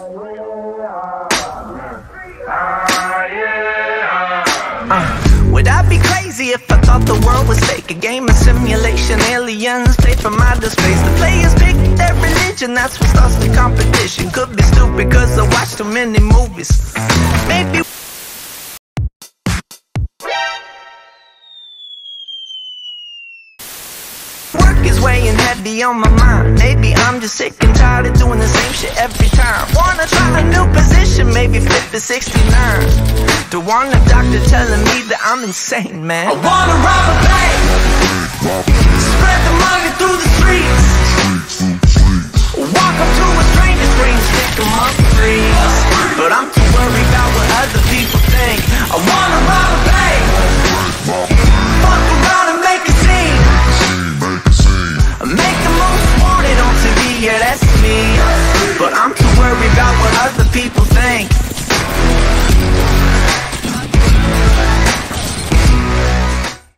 Would I be crazy if I thought the world was fake? A game of simulation, aliens paid from outer space. The players pick their religion, that's what starts the competition. Could be stupid cause I watch too many movies. Maybe work is weighing heavy on my mind. Maybe I'm just sick and tired of doing the same shit every time. Wanna try a new position, maybe flip to 69. Don't want a doctor telling me that I'm insane, man. I wanna rob a bank, spread the money through the streets, walk up to a